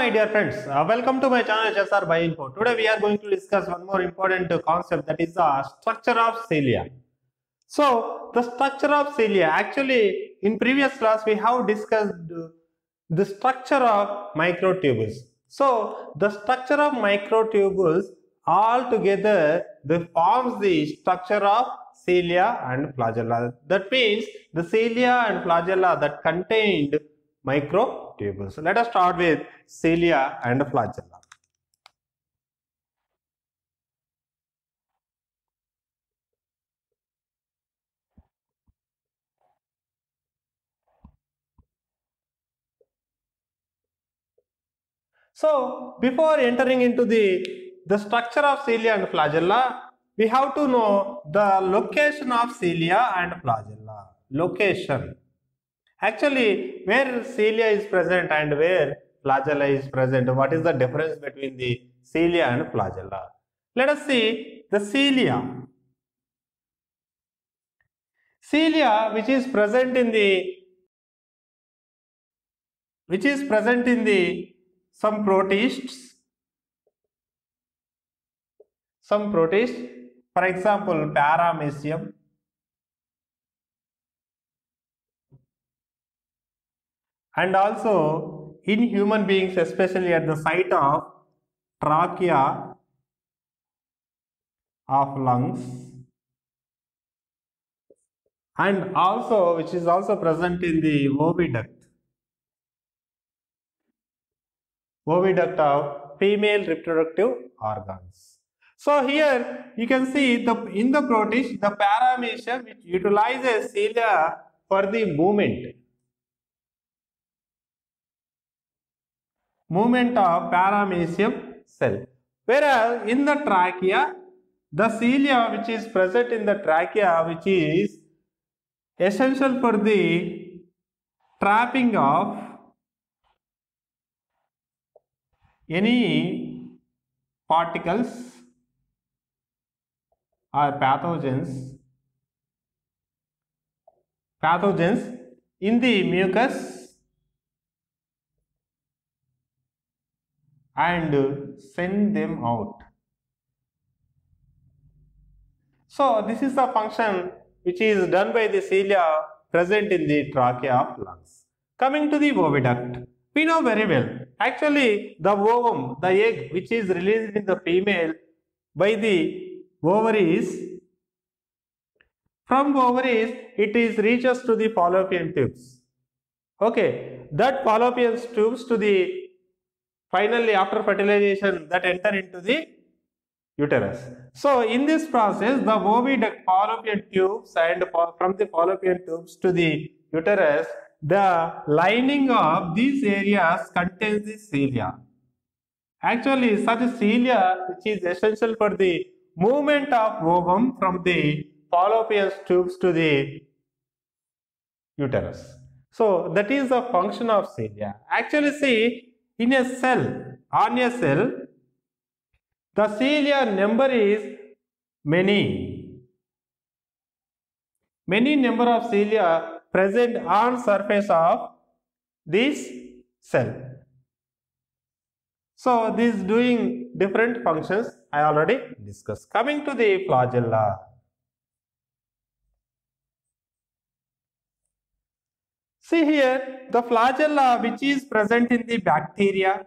my dear friends, welcome to my channel HSR Bioinfo. Today we are going to discuss one more important concept, that is the structure of cilia. So the structure of cilia, actually in previous class we have discussed the structure of microtubules. So the structure of microtubules all together they forms the structure of cilia and flagella. That means the cilia and flagella that contained microtubules. Let us start with cilia and flagella. So before entering into the structure of cilia and flagella, we have to know the location of cilia and flagella. Location. Actually, where cilia is present and where flagella is present, what is the difference between the cilia and flagella? Let us see the cilia. Cilia which is present in the some protists, for example Paramecium, and also in human beings, especially at the site of trachea of lungs, and also which is also present in the oviduct of female reproductive organs. So here you can see in the protist the Paramecium which utilizes cilia for the movement of Paramecium cell, whereas in the trachea the cilia which is present in the trachea, which is essential for the trapping of any particles or pathogens in the mucus and send them out. So this is the function which is done by the cilia present in the trachea of lungs. Coming to the oviduct, we know very well. Actually, the ovum, the egg which is released in the female by the ovaries, from ovaries it is reaches to the fallopian tubes. Okay, that fallopian tubes to the finally after fertilization that enter into the uterus. So in this process the oviduct, fallopian tubes, and from the fallopian tubes to the uterus, the lining of these areas contains the cilia. Actually such cilia which is essential for the movement of ovum from the fallopian tubes to the uterus. So that is the function of cilia. Actually see, in a cell, on a cell, the cilia number is many number of cilia present on surface of this cell. So this is doing different functions I already discussed. Coming to the flagella. See here the flagella which is present in the bacteria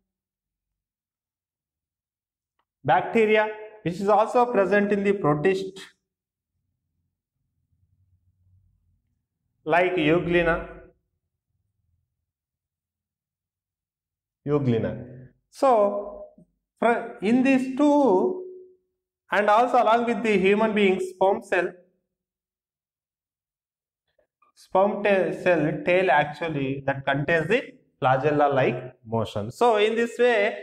which is also present in the protist like Euglena. So in these two, and also along with the human being sperm cell tail actually that contains the flagella like motion. So in this way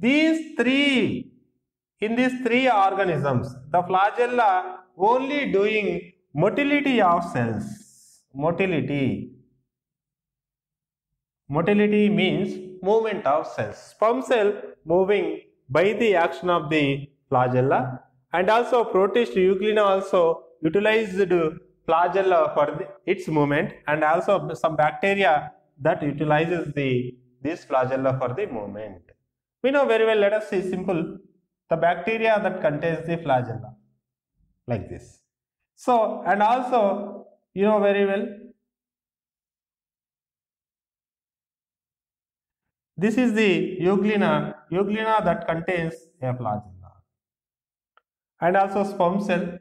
in these three organisms, the flagella only doing motility of cells. Motility means movement of cells. Sperm cell moving by the action of the flagella, and also protist Euglena also utilized flagella for its movement, and also some bacteria that utilizes the these flagella for the movement. We know very well, let us see simple, the bacteria that contains the flagella, like this. So, and also, you know very well, this is the euglena that contains a flagella, and also sperm cell.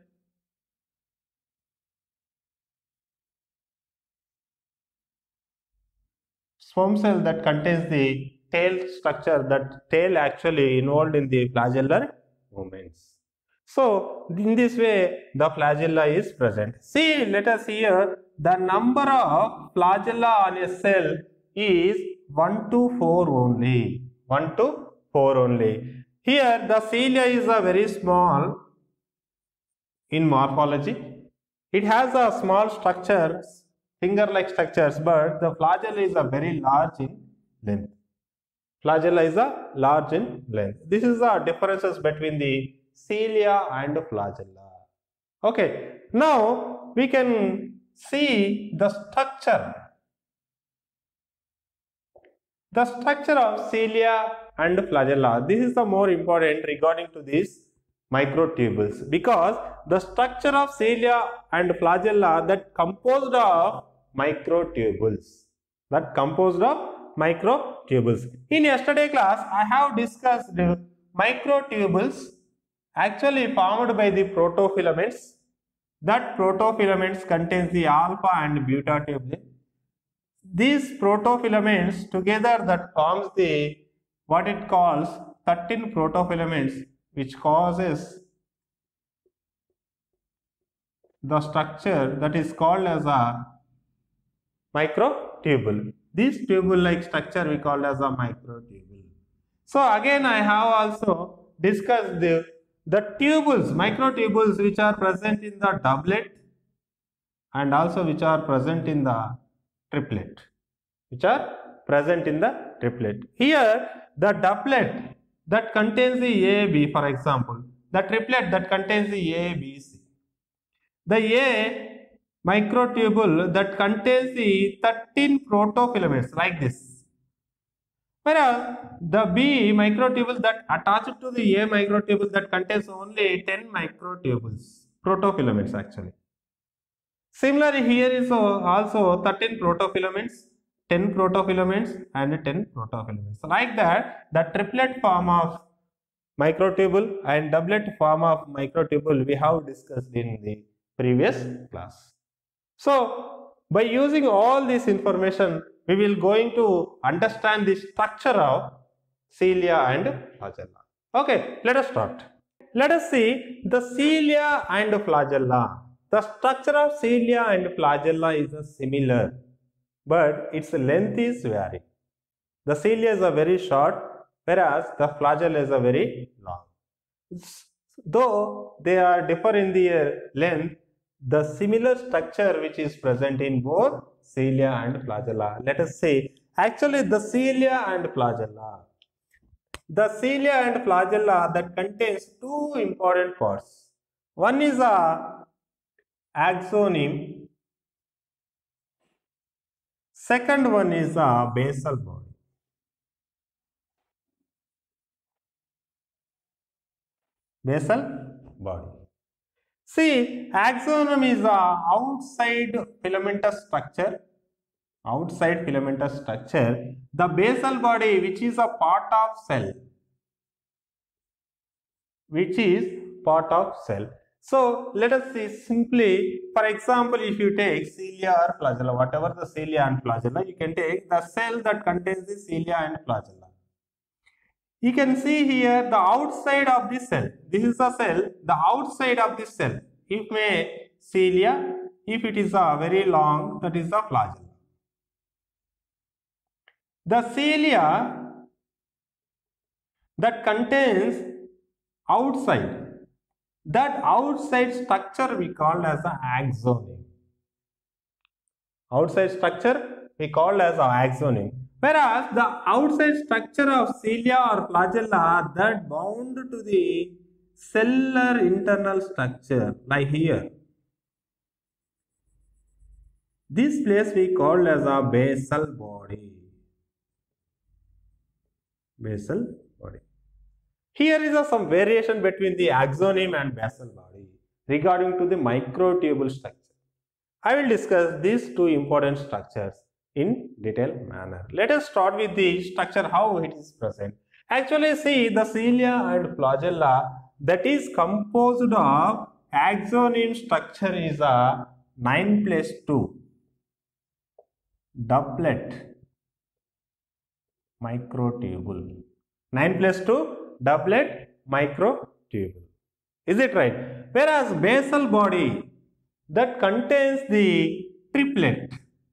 Sperm cell that contains the tail structure, that tail actually involved in the flagellar movements. So, in this way, the flagella is present. See, let us here, the number of flagella on a cell is 1 to 4 only. 1 to 4 only. Here, the cilia is a very small in morphology. It has a small structures, finger-like structures, but the flagella is a very large in length. Flagella is a large in length. This is the differences between the cilia and flagella. Okay, now we can see the structure. The structure of cilia and flagella. This is the more important regarding to these microtubules, because the structure of cilia and flagella that composed of microtubules. In yesterday class, I have discussed microtubules actually formed by the protofilaments. That protofilaments contains the alpha and beta tubule. These protofilaments together that forms the what it calls 13 protofilaments, which causes the structure that is called as a microtubule. This tubule-like structure we call as a microtubule. So again, I have also discussed the tubules, microtubules, which are present in the doublet and also which are present in the triplet. Here, the doublet that contains the A, B, for example, the triplet that contains the A, B, C. The A microtubule that contains the 13 protofilaments, like this. Whereas the B microtubule that attached to the A microtubule that contains only 10 microtubules, protofilaments actually. Similarly, here is also 13 protofilaments, 10 protofilaments and 10 protofilaments. So like that, the triplet form of microtubule and doublet form of microtubule we have discussed in the previous class. So, by using all this information, we will going to understand the structure of cilia and flagella. Okay, let us start. Let us see the cilia and flagella. The structure of cilia and flagella is similar, but its length is varying. The cilia is a very short, whereas the flagella is a very long. Though they are differ in their length, the similar structure which is present in both cilia and flagella. Let us say, actually the cilia and flagella. The cilia and flagella that contains two important parts. One is a axoneme. Second one is a basal body. Basal body. See, axoneme is a outside filamentous structure. The basal body, which is a part of cell. So, let us see simply, for example, if you take cilia or flagella, whatever the cilia and flagella, you can take the cell that contains the cilia and flagella. You can see here the outside of this cell. This is a cell, the outside of this cell. If may cilia, if it is a very long, that is the flagella. The cilia that contains outside, that outside structure we call as the axoneme. Whereas the outside structure of cilia or flagella that bound to the cellular internal structure, like here. This place we call as a basal body. basal body. Here is some variation between the axoneme and basal body regarding to the microtubule structure. I will discuss these two important structures in detailed manner. Let us start with the structure, how it is present. Actually, see the cilia and flagella that is composed of axoneme structure is a 9+2 doublet microtubule. 9+2 doublet microtubule. Is it right? Whereas basal body that contains the triplet.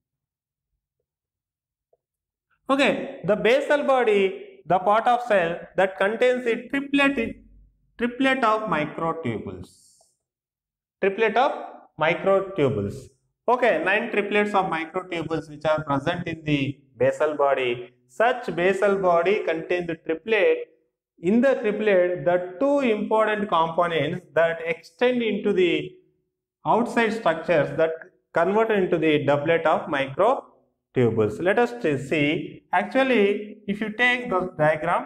Okay, the basal body, the part of cell that contains the triplet of microtubules. Triplet of microtubules. Okay, 9 triplets of microtubules which are present in the basal body. Such basal body contains the triplet. In the triplet, the two important components that extend into the outside structures that convert into the doublet of microtubules. Let us see. Actually, if you take the diagram,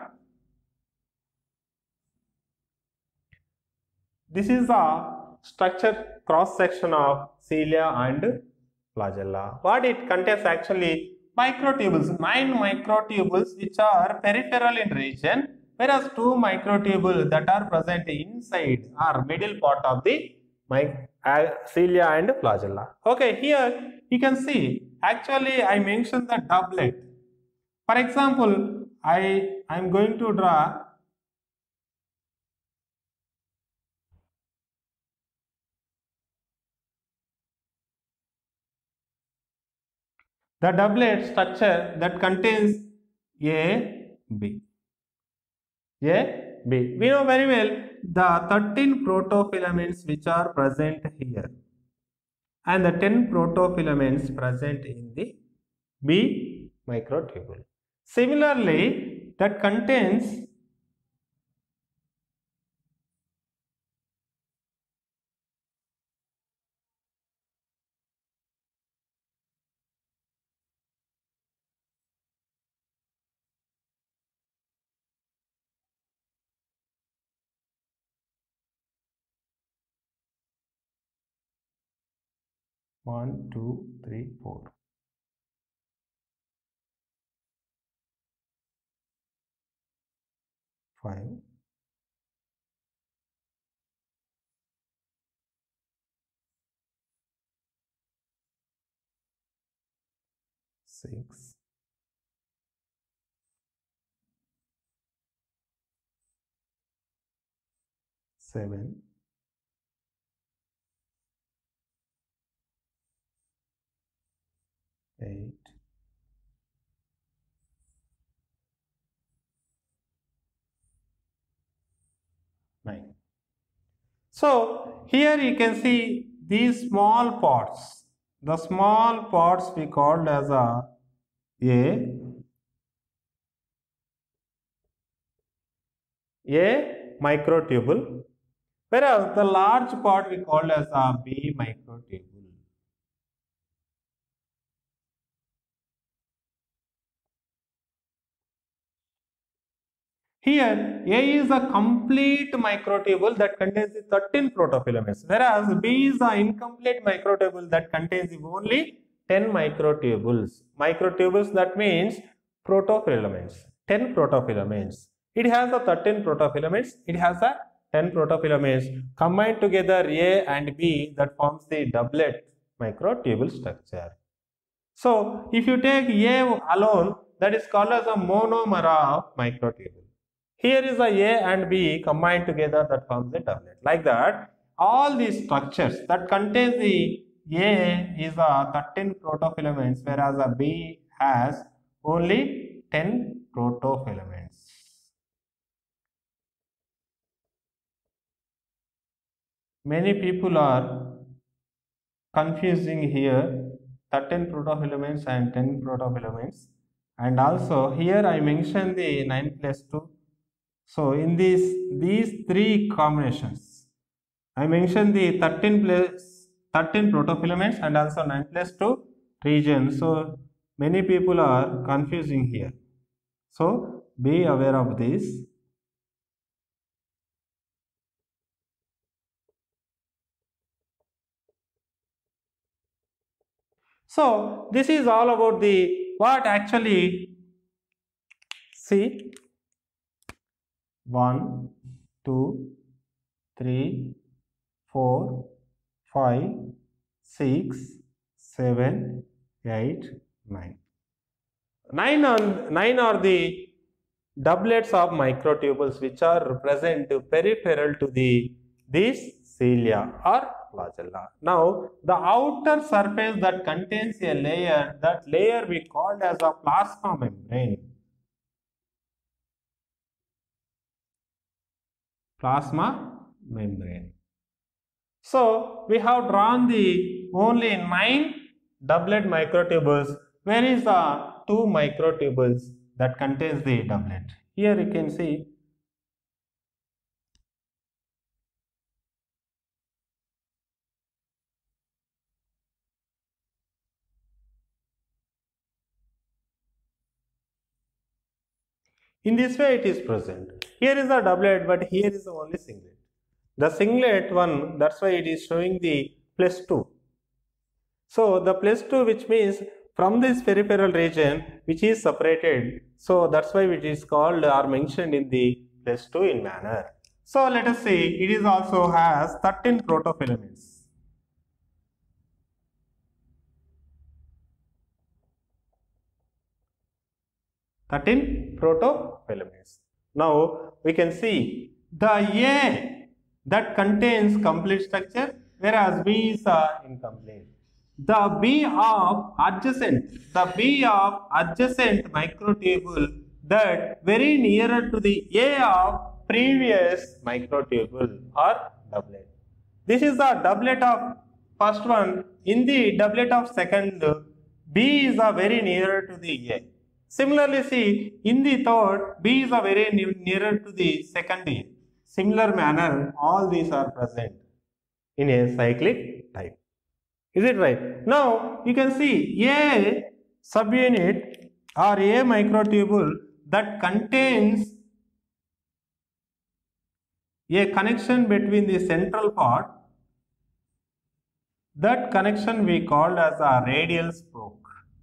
this is the structure cross section of cilia and flagella. What it contains actually microtubules, 9 microtubules which are peripheral in region, whereas 2 microtubules that are present inside or middle part of the cilia and flagella. Okay, here you can see actually I mentioned the doublet. For example, I am going to draw the doublet structure that contains A, B. A, B. We know very well the 13 protofilaments which are present here and the 10 protofilaments present in the B microtubule. Similarly, that contains one, two, three, four. 5, 6, 7, 8, 9. So here you can see these small parts. The small parts we called as a microtubule, whereas the large part we called as a B microtubule. Here, A is a complete microtubule that contains the 13 protofilaments, whereas B is an incomplete microtubule that contains only 10 microtubules. Microtubules, that means protofilaments, 10 protofilaments. It has a 13 protofilaments, it has a 10 protofilaments. Combined together A and B, that forms the doublet microtubule structure. So, if you take A alone, that is called as a monomer of microtubule. Here is a and B combined together that forms a doublet. Like that, all these structures that contains the A is a 13 protofilaments, whereas a B has only 10 protofilaments. Many people are confusing here 13 protofilaments and 10 protofilaments, and also here I mentioned the 9+2. So in these three combinations, I mentioned the 13 protofilaments and also 9+2 region. So many people are confusing here. So be aware of this. So this is all about the what actually see 1, 2, 3, 4, 5, 6, 7, 8, 9. 9 are the doublets of microtubules which are present peripheral to these cilia or flagella. Now, the outer surface that contains a layer, that layer we called as a plasma membrane. Plasma membrane. So, we have drawn the only 9 doublet microtubules. Where is the 2 microtubules that contains the doublet? Here you can see in this way it is present. Here is the doublet, but here is the only singlet. The singlet one, that's why it is showing the +2. So the +2, which means from this peripheral region which is separated. So that's why it is called or mentioned in the +2 in manner. So let us see, it is also has 13 protofilaments. 13 protofilaments. Now we can see the A that contains complete structure, whereas B is incomplete. The B of adjacent microtubule that very nearer to the A of previous microtubule or doublet. This is the doublet of first one. In the doublet of second, B is very nearer to the A. Similarly, see, in the third, B is very nearer to the second A. Similar manner, all these are present in a cyclic type. Is it right? Now, you can see A subunit or A microtubule that contains a connection between the central part. That connection we called as a radial spoke.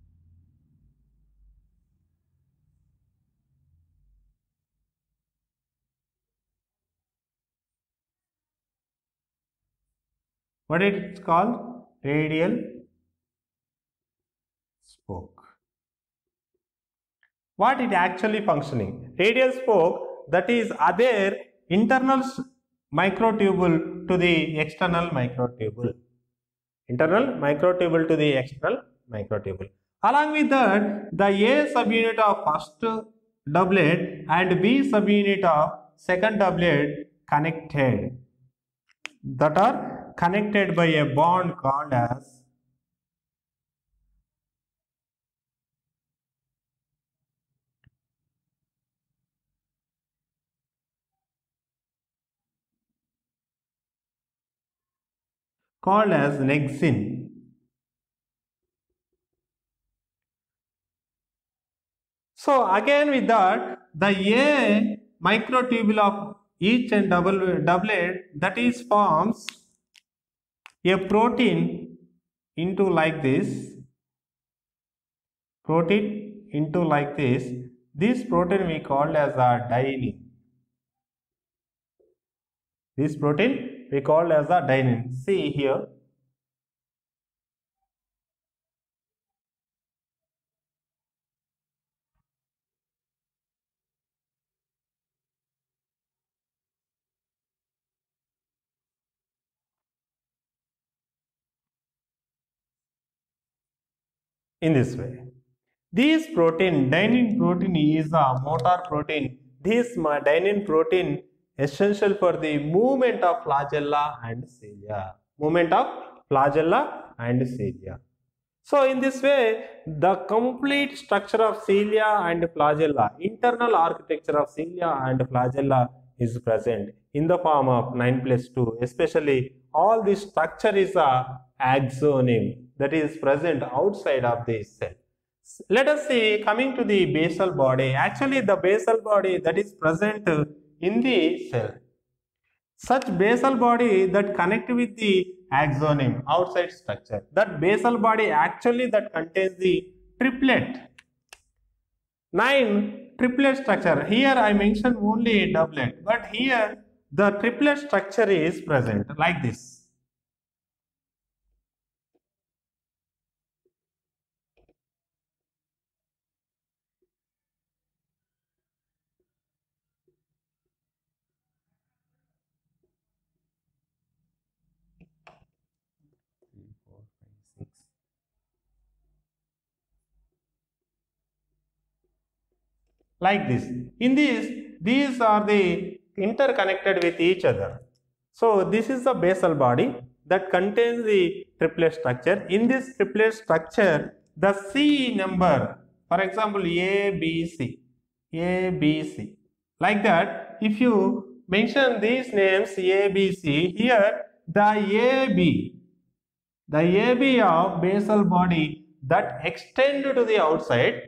What is it called? Radial spoke. What it actually functioning? Radial spoke, that is other internal microtubule to the external microtubule. Internal microtubule to the external microtubule. Along with that, the A subunit of first doublet and B subunit of second doublet connected. That are connected by a bond called as nexin. So again with that, the A microtubule of each and doublet that is forms a protein into like this. Protein into like this. This protein we called as a dynein. This protein we called as a dynein. See here. In this way. This protein, dynein protein is a motor protein. This dynein protein essential for the movement of flagella and cilia. Movement of flagella and cilia. So in this way, the complete structure of cilia and flagella, internal architecture of cilia and flagella is present in the form of 9+2. Especially all this structure is a axoneme that is present outside of the cell. Let us see, coming to the basal body. Actually, the basal body that is present in the cell. Such basal body that connect with the axoneme, outside structure. That basal body actually that contains the triplet. 9 triplet structure. Here I mentioned only doublet, but here the triplet structure is present like this. Like this. In this, these are the interconnected with each other. So this is the basal body that contains the triplet structure. In this triplet structure, the C number, for example, A, B, C, A, B, C. Like that, if you mention these names A, B, C, here the AB of basal body that extended to the outside,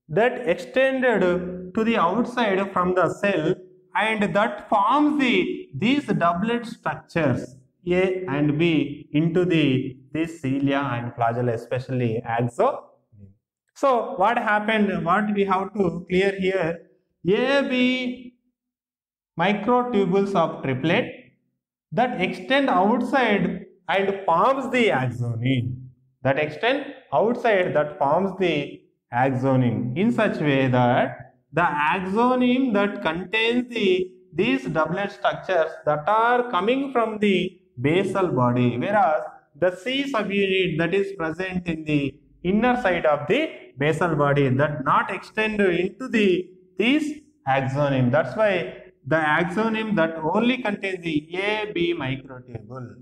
from the cell, and that forms these doublet structures A and B into these cilia and flagella, especially axoneme. So what happened, what we have to clear here, AB microtubules of triplet that extend outside and forms the axoneme. That extend outside that forms the axoneme in such way that the axoneme that contains these doublet structures that are coming from the basal body, whereas the C subunit that is present in the inner side of the basal body that not extend into these axoneme. That's why the axoneme that only contains the AB microtubule,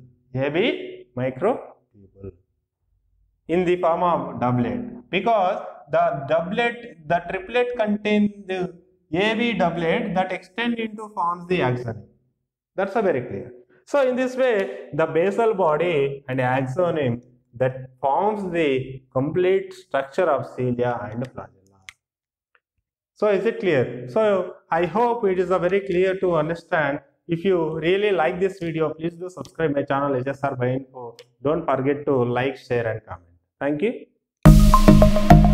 in the form of doublet, because the triplet contains the AB doublet that extend into forms the axoneme. That's a very clear. So in this way, the basal body and axoneme that forms the complete structure of cilia and flagella. So is it clear? So I hope it is a very clear to understand. If you really like this video, please do subscribe my channel HSR Bioinfo. Don't forget to like, share and comment. Thank you.